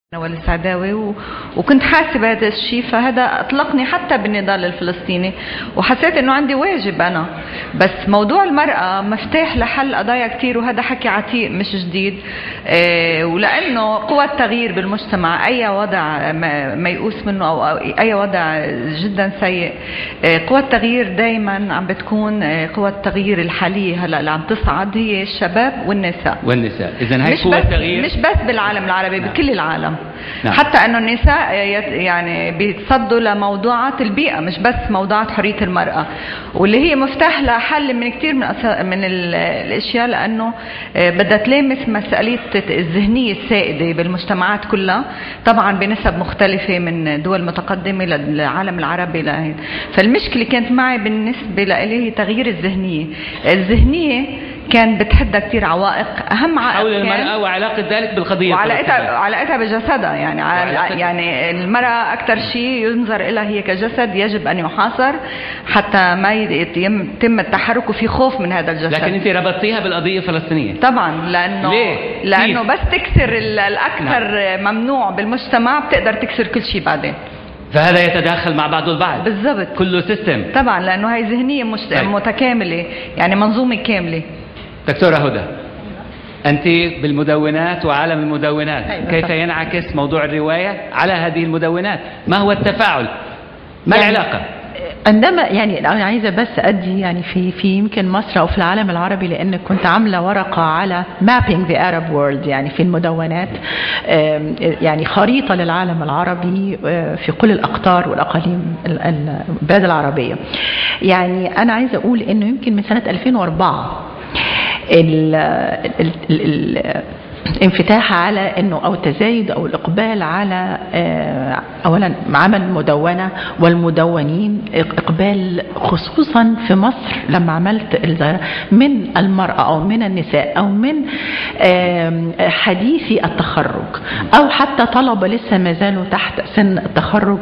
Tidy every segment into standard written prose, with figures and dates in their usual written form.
والسعداوي وكنت حاسة بهذا الشيء، فهذا أطلقني حتى بالنضال الفلسطيني، وحسيت إنه عندي واجب أنا. بس موضوع المرأة مفتاح لحل قضايا كتير، وهذا حكي عتيق مش جديد. ولأنه قوى التغيير بالمجتمع أي وضع ميؤوس منه أو أي وضع جدا سيء، قوى التغيير دايما عم بتكون قوى التغيير الحالية هلا اللي عم تصعد هي الشباب والنساء. إذن هي قوى التغيير مش بس بالعالم العربي، نعم. بكل العالم. نعم. حتى انه النساء يعني بيتصدوا لموضوعات البيئة، مش بس موضوعات حرية المرأة، واللي هي مفتاح لحل من كتير من الاشياء، لانه بدها تلامس مسألة الذهنية السائدة بالمجتمعات كلها، طبعا بنسب مختلفة من دول متقدمة للعالم العربي. فالمشكلة كانت معي بالنسبة لي هي تغيير الذهنية كان بتحدى كتير عوائق. أهم عائق حول المرأة وعلاقة ذلك بالقضية وعلاقتها بجسدها، يعني المرأة أكثر شيء ينظر إلها هي كجسد يجب أن يحاصر حتى ما يتم التحرك، وفي خوف من هذا الجسد. لكن أنت ربطتيها بالقضية الفلسطينية طبعا، لأنه بس تكسر الأكثر نعم. ممنوع بالمجتمع بتقدر تكسر كل شيء بعدين، فهذا يتداخل مع بعضه البعض بالضبط، كله سيستم طبعا، لأنه هاي ذهنية متكاملة، يعني منظومة كاملة. دكتورة هدى، أنت بالمدونات وعالم المدونات، كيف ينعكس موضوع الرواية على هذه المدونات؟ ما هو التفاعل؟ ما العلاقة؟ عندما أنا عايزة بس أدي في يمكن مصر أو في العالم العربي، لأن كنت عاملة ورقة على mapping the Arab world، يعني في المدونات، يعني خريطة للعالم العربي في كل الأقطار والأقاليم البلاد العربية. يعني أنا عايزة أقول إنه يمكن من سنة 2004 الانفتاح على انه او التزايد او الاقبال على اولا عمل مدونه والمدونين، اقبال خصوصا في مصر لما عملت من المراه او من النساء او من حديثي التخرج او حتى طلبه لسه ما زالوا تحت سن التخرج.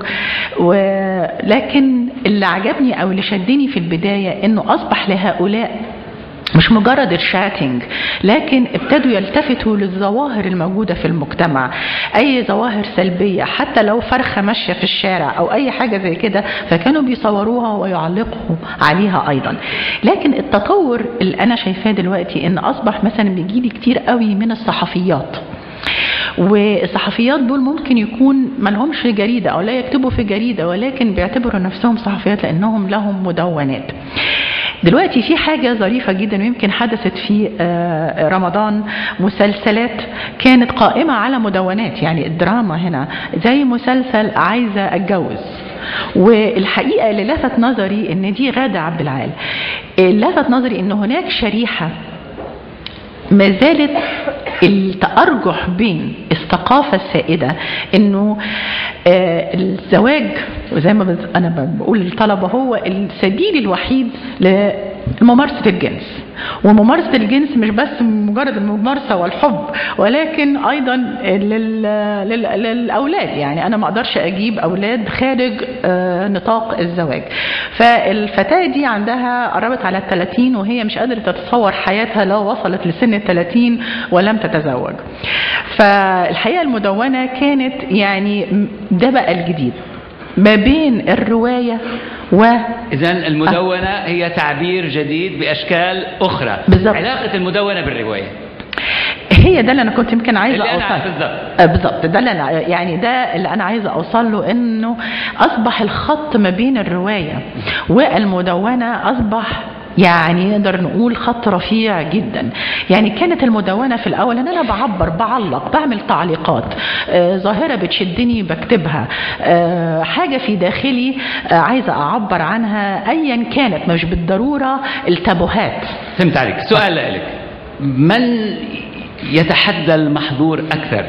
ولكن اللي عجبني او اللي شدني في البدايه انه اصبح لهؤلاء مش مجرد الشاتنج، لكن ابتدوا يلتفتوا للظواهر الموجودة في المجتمع، أي ظواهر سلبية حتى لو فرخة ماشية في الشارع أو أي حاجة زي كده، فكانوا بيصوروها ويعلقوا عليها أيضا. لكن التطور اللي أنا شايفاه دلوقتي إن أصبح مثلا بيجيلي كتير قوي من الصحفيات، والصحفيات دول ممكن يكون ما لهمش جريدة أو لا يكتبوا في جريدة، ولكن بيعتبروا نفسهم صحفيات لأنهم لهم مدونات. دلوقتي في حاجة ظريفة جدا ويمكن حدثت في رمضان، مسلسلات كانت قائمة على مدونات، يعني الدراما هنا زي مسلسل عايزة أتجوز. والحقيقة اللي لفت نظري ان دي غادة عبد العال، لفت نظري ان هناك شريحة ما زالت التأرجح بين الثقافة السائدة انه الزواج، وزي ما انا بقول للطلبة، هو السبيل الوحيد لممارسة الجنس. وممارسة الجنس مش بس مجرد الممارسة والحب، ولكن ايضا للأولاد. يعني انا ما اقدرش اجيب اولاد خارج نطاق الزواج. فالفتاة دي عندها قربت على 30 وهي مش قادرة تتصور حياتها لو وصلت لسن 30 ولم تتزوج. فالحقيقة المدونة كانت يعني ده بقى الجديد ما بين الرواية إذن المدونة هي تعبير جديد بأشكال أخرى. بالزبط. علاقة المدونة بالرواية هي ده اللي أنا كنت يمكن عايزة أوصل. بالضبط. ده اللي أنا عايزة أوصل له، إنه أصبح الخط ما بين الرواية والمدونة أصبح يعني نقدر نقول خط رفيع جدا. يعني كانت المدونة في الأول أن أنا بعلق، بعمل تعليقات، ظاهرة بتشدني بكتبها، حاجة في داخلي عايزة أعبر عنها أيا كانت، مش بالضرورة التابوهات. فهمت عليك. سؤال لك، من يتحدى المحظور أكثر،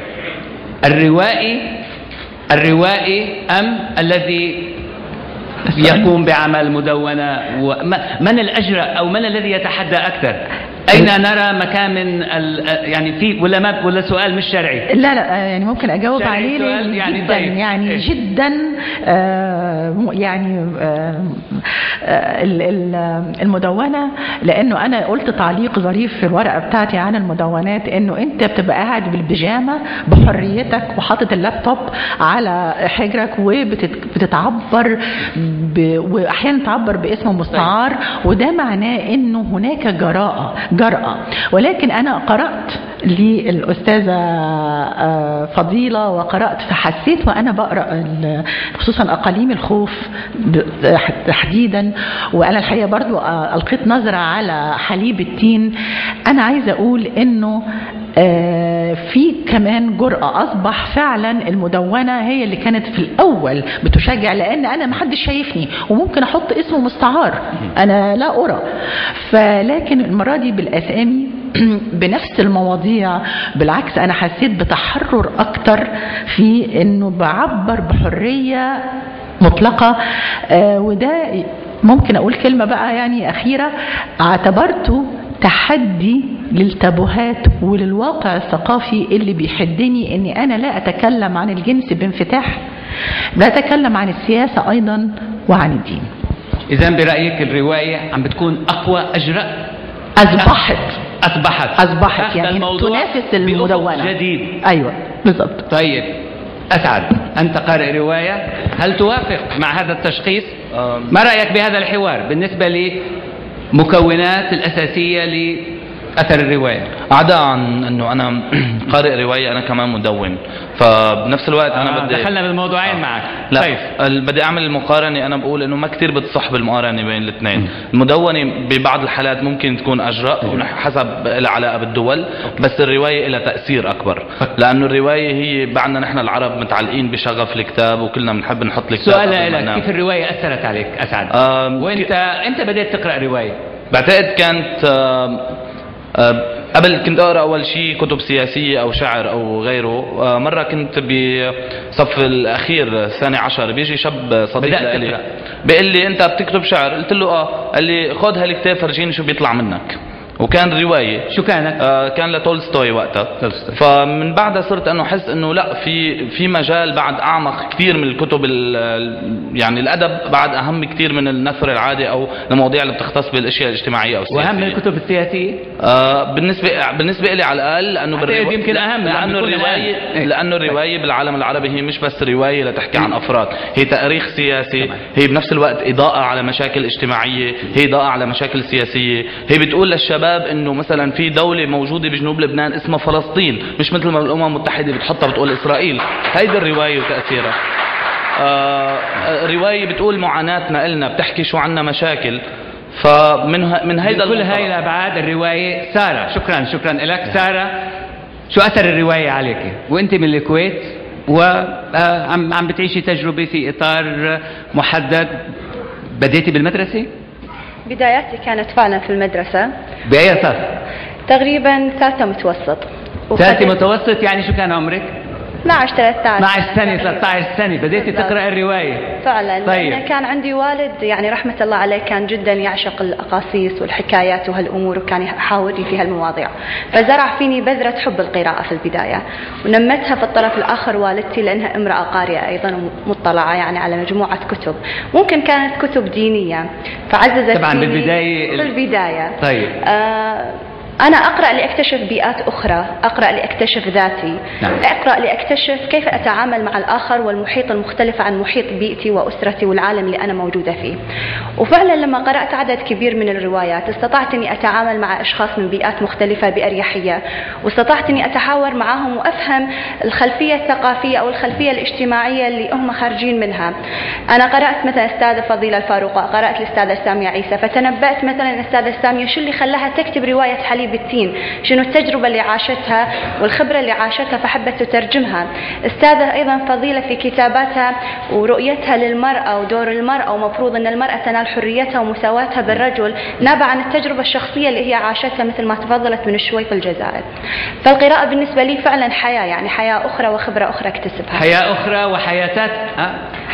الروائي أم الذي يقوم بعمل مدونة؟ من الأجرأ أو من الذي يتحدى أكثر؟ أين نرى مكان من يعني في ولا ما ولا سؤال مش شرعي؟ لا يعني ممكن أجاوب عليه يعني جدا طيب. يعني جدا يعني المدونة، لأنه أنا قلت تعليق ظريف في الورقة بتاعتي عن المدونات، إنه أنت بتبقى قاعد بالبيجامة بحريتك وحاطط اللابتوب على حجرك وبتتعبر وأحيانا تعبر باسم مستعار، وده معناه إنه هناك جرأة. ولكن أنا قرأت للأستاذة فضيلة وقرأت فحسيت وأنا بقرأ خصوصا أقاليم الخوف تحديدا، وأنا الحقيقة برضو ألقيت نظرة على حليب التين. أنا عايزة أقول إنه في كمان جرأة، أصبح فعلا المدونة هي اللي كانت في الأول بتشجع، لأن أنا محدش شايفني وممكن أحط اسمه مستعار، أنا لا أرى. فلكن المرة دي بالأسامي بنفس المواضيع، بالعكس أنا حسيت بتحرر أكتر في أنه بعبر بحرية مطلقة. وده ممكن أقول كلمة بقى يعني أخيرة، اعتبرته تحدي للتابوهات وللواقع الثقافي اللي بيحدني اني انا لا اتكلم عن الجنس بانفتاح، لا اتكلم عن السياسة ايضا وعن الدين. اذا برأيك الرواية عم بتكون اقوى اجرأ؟ اصبحت يعني تنافس المدونة جديد. ايوه بالضبط. طيب أسعد، أنت قارئ رواية، هل توافق مع هذا التشخيص؟ ما رأيك بهذا الحوار بالنسبة لمكونات الأساسية لأثر الرواية؟ عدا عن أنه أنا قارئ رواية، أنا كمان مدون، فبنفس الوقت أنا بدي دخلنا بالموضوعين معك. لا طيب. بدي أعمل المقارنة. أنا بقول أنه ما كتير بتصح بالمقارنة بين الاثنين. المدونة ببعض الحالات ممكن تكون أجرأ حسب العلاقة بالدول، بس الرواية لها تأثير أكبر، لأنه الرواية هي بعدنا نحن العرب متعلقين بشغف الكتاب وكلنا بنحب نحط الكتاب. سؤال لك، كيف الرواية أثرت عليك أسعد؟ وأنت بدأت تقرأ رواية؟ بعتقد كانت قبل كنت أقرأ أول شيء كتب سياسية أو شعر أو غيره. مرة كنت بصف الأخير ثاني عشر، بيجي شاب صديق لي بيقول لي أنت بتكتب شعر؟ قلت له قال لي خذ هالكتاب فرجيني شو بيطلع منك. وكان رواية. شو كانت؟ كان لتولستوي وقتها. فمن بعدها صرت انه احس انه لا، في مجال بعد اعمق كثير من الكتب، يعني الادب بعد اهم كثير من النثر العادي او المواضيع اللي بتختص بالاشياء الاجتماعيه او السياسيه. واهم من الكتب السياسيه؟ بالنسبه لي على الاقل، لانه يمكن اهم، لانه الروايه بالعالم العربي هي مش بس روايه لتحكي عن افراد، هي تاريخ سياسي، هي بنفس الوقت اضاءه على مشاكل اجتماعيه، هي اضاءه على مشاكل سياسيه، هي بتقول للشباب انه مثلا في دولة موجودة بجنوب لبنان اسمها فلسطين، مش مثل ما الامم المتحدة بتحطها بتقول اسرائيل. هيدي الرواية وتأثيرها. رواية بتقول معاناتنا إلنا، بتحكي شو عنا مشاكل. فمن هيدا كل هاي الابعاد الرواية. سارة، شكرا لك. سارة، شو اثر الرواية عليك وانت من الكويت وعم بتعيشي تجربة في اطار محدد؟ بديتي بالمدرسة؟ بداياتي كانت فعلا في المدرسة. بأي صف؟ تقريبا ثالثة متوسط. ثالثة متوسط، يعني شو كان عمرك؟ 12 سنة 13 سنة بديتي تقرأ الرواية فعلا. طيب. لأن كان عندي والد يعني رحمة الله عليه كان جدا يعشق الأقاصيص والحكايات وهالأمور، وكان يحاورني في هالمواضيع، فزرع فيني بذرة حب القراءة في البداية، ونمتها في الطرف الآخر والدتي لأنها امرأة قارئة أيضا ومطلعة يعني على مجموعة كتب، ممكن كانت كتب دينية فعززت طبعا فيني بالبداية. طيب. أنا أقرأ لأكتشف بيئات أخرى، أقرأ لأكتشف ذاتي. نعم. أقرأ لأكتشف كيف أتعامل مع الآخر والمحيط المختلف عن محيط بيئتي وأسرتي والعالم اللي أنا موجودة فيه. وفعلا لما قرأت عدد كبير من الروايات استطعت أني أتعامل مع أشخاص من بيئات مختلفة بأريحية، واستطعت أني أتحاور معهم وأفهم الخلفية الثقافية أو الخلفية الاجتماعية اللي هم خارجين منها. أنا قرأت مثلا الأستاذة فضيلة الفاروقة، قرأت الأستاذة سامية عيسى، فتنبأت مثلا الأستاذة سامية شو اللي خلاها تكتب رواية حليب التين، شنو التجربة اللي عاشتها والخبرة اللي عاشتها فحبت تترجمها. أستاذة أيضا فضيلة في كتاباتها ورؤيتها للمرأة ودور المرأة ومفروض أن المرأة تنال حريتها ومساواتها بالرجل نابع عن التجربة الشخصية اللي هي عاشتها مثل ما تفضلت من شوي في الجزائر. فالقراءة بالنسبة لي فعلا حياة، يعني حياة أخرى وخبرة أخرى اكتسبها. حياة أخرى وحياتات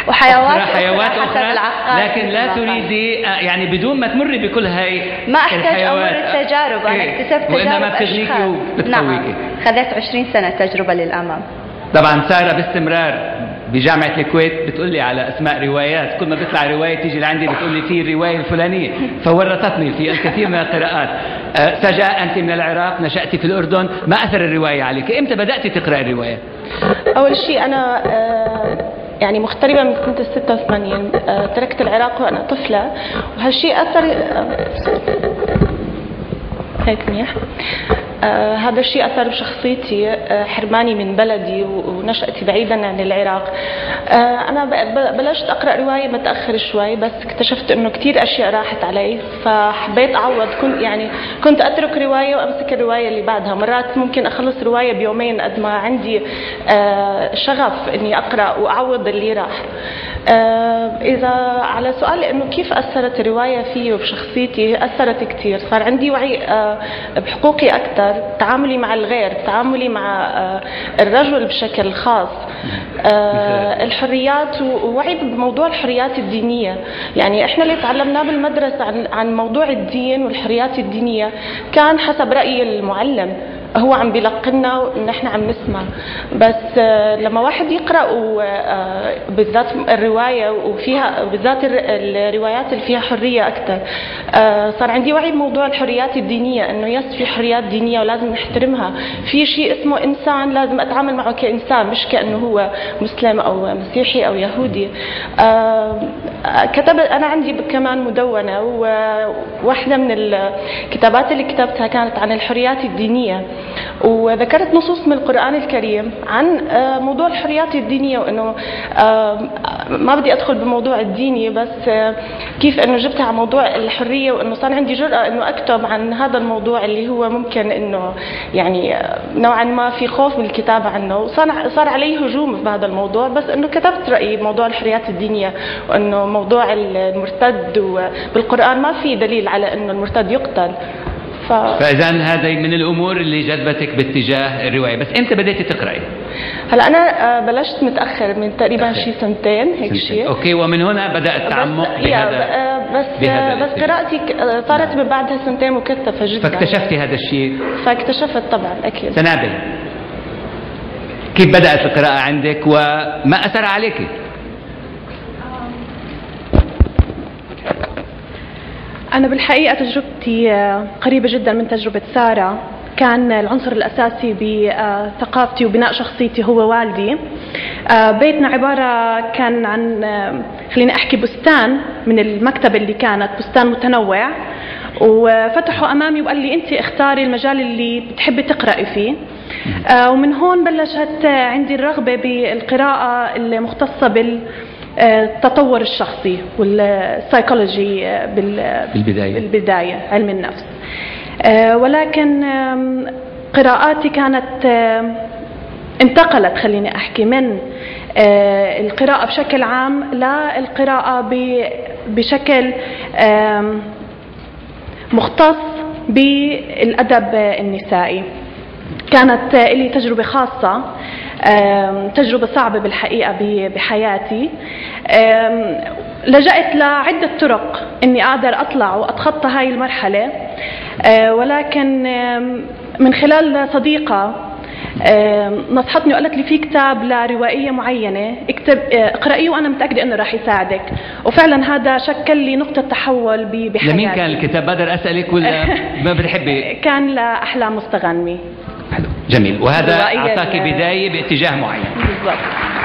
وحيوات حيوات حسب أخرى، العقار. لكن لا تريدي يعني بدون ما تمري بكل هاي ما احتاج الحيوات. امر التجارب، انا اكتسبت تجارب وإنما بتغنيكي أشخاص. وبتقويكي. نعم، خذت 20 سنة تجربة للأمام. طبعا سارة باستمرار بجامعة الكويت بتقول لي على أسماء روايات، كل ما بيطلع رواية تيجي لعندي بتقول لي في الرواية الفلانية، فورطتني في الكثير من القراءات. سجاء أنت من العراق، نشأتي في الأردن، ما أثر الرواية عليك؟ إمتى بدأتي تقرأ الرواية؟ أول شيء أنا يعني مغتربة من سنة 86. تركت العراق وأنا طفلة، وهالشيء أثر هيك منيح. هذا الشيء أثر بشخصيتي، حرماني من بلدي ونشأتي بعيدا عن العراق. أنا بلشت أقرأ رواية متأخر شوي، بس اكتشفت إنه كتير أشياء راحت علي، فحبيت أعوض. كنت أترك رواية وأمسك الرواية اللي بعدها. مرات ممكن أخلص رواية بيومين قد ما عندي شغف إني أقرأ وأعوض اللي راح. إذا على سؤال إنه كيف أثرت الرواية فيه وبشخصيتي، أثرت كتير. صار عندي وعي بحقوقي أكثر، تعاملي مع الغير، تعاملي مع الرجل بشكل خاص، الحريات، ووعي بموضوع الحريات الدينية. يعني إحنا اللي تعلمناه بالمدرسة عن موضوع الدين والحريات الدينية كان حسب رأي المعلم، هو عم بيلقنا ونحن عم نسمع. بس لما واحد يقرأ بالذات الرواية وفيها بالذات الروايات اللي فيها حرية أكثر، صار عندي وعي بموضوع الحريات الدينية، إنه يس في حريات دينية ولازم نحترمها. في شيء اسمه إنسان لازم أتعامل معه كإنسان، مش كأنه هو مسلم أو مسيحي أو يهودي. أنا عندي كمان مدونة، وواحدة من الكتابات اللي كتبتها كانت عن الحريات الدينية، وذكرت نصوص من القرآن الكريم عن موضوع الحريات الدينية، وإنه ما بدي أدخل بموضوع الديني، بس كيف إنه جبتها على موضوع الحرية، وإنه صار عندي جرأة إنه أكتب عن هذا الموضوع اللي هو ممكن إنه يعني نوعا ما في خوف بالكتابة عنه، وصار عليه هجوم بهذا الموضوع. بس إنه كتبت رأيي بموضوع الحريات الدينية، وإنه موضوع المرتد، وبالقرآن ما في دليل على إنه المرتد يقتل. فإذا هذه من الأمور اللي جذبتك باتجاه الرواية. بس إمتى بديتي تقرأي؟ هلا أنا بلشت متأخر من تقريبا شي سنتين هيك شيء. أوكي، ومن هنا بدأ التعمق بهذا بس قراءتي صارت من بعدها سنتين مكثفة جدا. فاكتشفتي هذا الشيء؟ فاكتشفت طبعا أكيد. سنابل، كيف بدأت القراءة عندك وما أثر عليك؟ أنا بالحقيقة تجربتي قريبة جدا من تجربة سارة. كان العنصر الأساسي بثقافتي وبناء شخصيتي هو والدي. بيتنا عبارة كان عن خليني أحكي بستان من المكتبة اللي كانت بستان متنوع، وفتحوا أمامي وقال لي أنت اختاري المجال اللي بتحبي تقرأي فيه. ومن هون بلشت عندي الرغبة بالقراءة المختصة التطور الشخصي والسايكولوجي بالبداية علم النفس. ولكن قراءاتي كانت انتقلت خليني أحكي من القراءة بشكل عام للقراءة بشكل مختص بالأدب النسائي. كانت لي تجربة خاصة، تجربة صعبة بالحقيقة بحياتي. لجأت لعدة طرق إني أقدر أطلع وأتخطى هاي المرحلة، ولكن من خلال صديقة نصحتني وقالت لي في كتاب لروائية معينة اقرأيه وأنا متأكدة إنه راح يساعدك. وفعلا هذا شكل لي نقطة تحول بحياتي. لمين كان الكتاب؟ بقدر أسألك ولا ما بتحبي؟ كان لأحلام مستغنمي. حلو، جميل. وهذا أعطاك بداية باتجاه معين. بالضبط.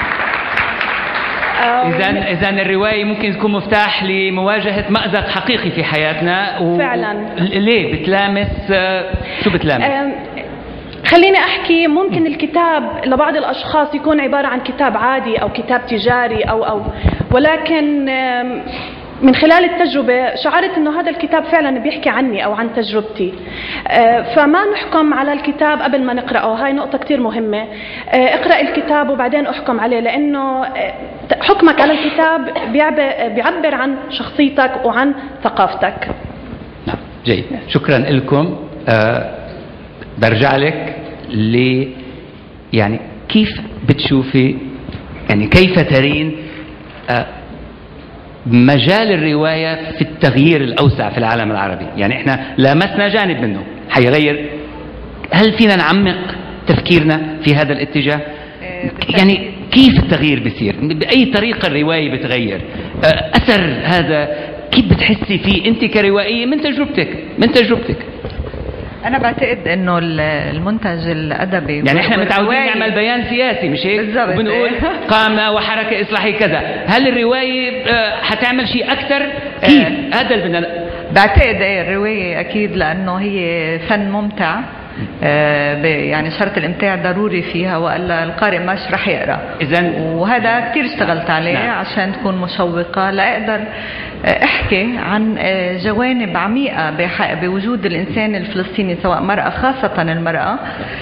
إذا الرواية ممكن تكون مفتاح لمواجهة مأزق حقيقي في حياتنا. فعلا. ليه بتلامس؟ شو بتلامس؟ خليني أحكي، ممكن الكتاب لبعض الأشخاص يكون عبارة عن كتاب عادي أو كتاب تجاري ولكن من خلال التجربة شعرت أنه هذا الكتاب فعلا بيحكي عني أو عن تجربتي. فما نحكم على الكتاب قبل ما نقرأه، هاي نقطة كتير مهمة. اقرأ الكتاب وبعدين احكم عليه، لأنه حكمك على الكتاب بيعبر عن شخصيتك وعن ثقافتك. نعم، جيد، شكرا لكم. برجع لك يعني كيف بتشوفي، يعني كيف ترين مجال الرواية في التغيير الأوسع في العالم العربي. يعني إحنا لامسنا جانب منه حيغير. هل فينا نعمق تفكيرنا في هذا الاتجاه؟ يعني كيف التغيير بيصير؟ بأي طريقة الرواية بتغير؟ أثر هذا كيف بتحسي فيه أنت كروائية من تجربتك؟ أنا بعتقد إنه المنتج الأدبي يعني إحنا متعودين نعمل بيان سياسي مش هيك؟ بالضبط. وبنقول قامة وحركة إصلاحية كذا. هل الرواية حتعمل شيء أكثر؟ كيف؟ هذا اللي بدنا. بعتقد الرواية أكيد لأنه هي فن ممتع. يعني شرط الامتاع ضروري فيها والا القارئ مش رح يقرا. وهذا كثير اشتغلت عليه. نعم. عشان تكون مشوقه لاقدر احكي عن جوانب عميقه بوجود الانسان الفلسطيني، سواء مرأة، خاصه المرأة،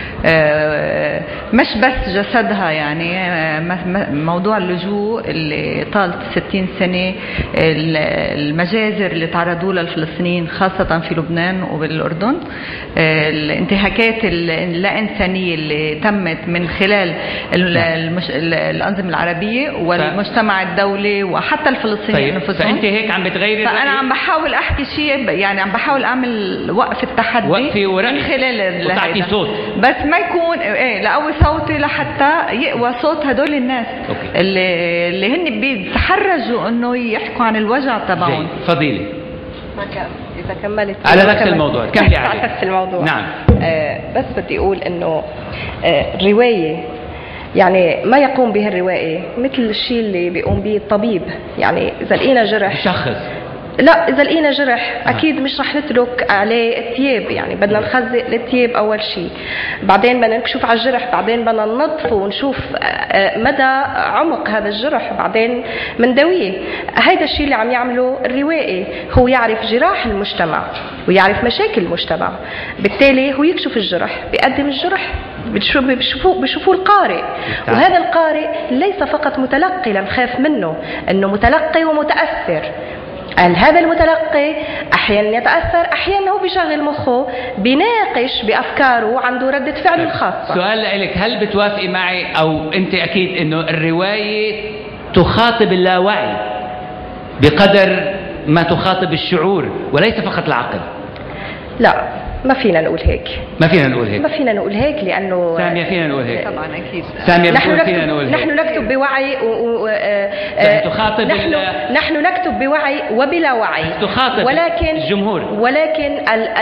مش بس جسدها. يعني موضوع اللجوء اللي طال 60 سنه، المجازر اللي تعرضوا لها الفلسطينيين خاصه في لبنان وبالاردن، الانتهاكات اللا إنسانية اللي تمت من خلال الأنظمة العربية والمجتمع الدولي وحتى الفلسطينيين انفسهم. فأنت هيك عم بتغيري. فأنا عم بحاول أحكي شيء، يعني عم بحاول أعمل وقف التحدي من خلال وتعطي صوت، بس ما يكون لأقوي صوتي لحتى يقوى صوت هدول الناس اللي هن بيتحرجوا إنه يحكوا عن الوجع تبعهم. فضيلة إذا كملت على نفس الموضوع كملي على نفس الموضوع. نعم. بس بدي أقول إنه الرواية يعني ما يقوم به الروائي مثل الشيء اللي بيقوم به الطبيب. يعني إذا لقينا جرح شخص، لا إذا لقينا جرح أكيد مش رح نترك عليه الثياب. يعني بدنا نخزق الثياب أول شيء، بعدين بدنا نكشف على الجرح، بعدين بدنا ننظفه ونشوف مدى عمق هذا الجرح، بعدين مندويه. هيدا الشيء اللي عم يعمله الروائي، هو يعرف جراح المجتمع ويعرف مشاكل المجتمع، بالتالي هو يكشف الجرح، بيقدم الجرح، بيشوفوه القارئ. وهذا القارئ ليس فقط متلقي لنخاف منه، انه متلقي ومتأثر. هذا المتلقي احيانا يتاثر، احيانا هو بيشغل مخه، بيناقش بافكاره وعنده رده فعل الخاصه. سؤال لك، هل بتوافقي معي او انت اكيد انه الروايه تخاطب اللاوعي بقدر ما تخاطب الشعور وليس فقط العقل؟ لا، ما فينا نقول هيك. ما فينا نقول هيك لأنه سامية فينا نقول هيك. طبعا أكيد سامية بتقول فينا نقول هيك. نحن نكتب بوعي تخاطب نحن نكتب بوعي وبلا وعي، تخاطب ولكن الجمهور، ولكن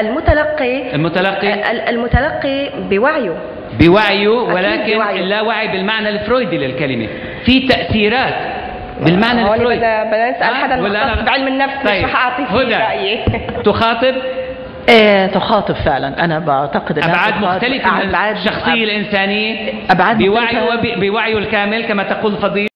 المتلقي بوعيه ولكن اللاوعي بالمعنى الفرويدي للكلمة، في تأثيرات بالمعنى الفرويدي. بدنا نسأل حدا مختص بعلم النفس. طيب. مش رح أعطي فيه رأيي. تخاطب تخاطب فعلا. أنا بعتقد أبعاد مختلفة من الشخصية الإنسانية، بوعيه الكامل كما تقول فضيلة.